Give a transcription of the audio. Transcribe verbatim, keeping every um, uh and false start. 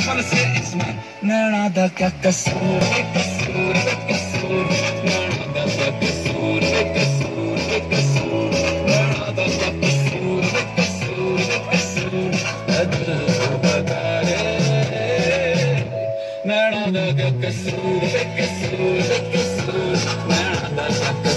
wanna say it's my नैना दा क्या कसूर कसूर कसूर नैना दा क्या कसूर कसूर कसूर नैना दा क्या कसूर कसूर कसूर दिल को बता रे नैना दा क्या कसूर कसूर कसूर नैना दा क्या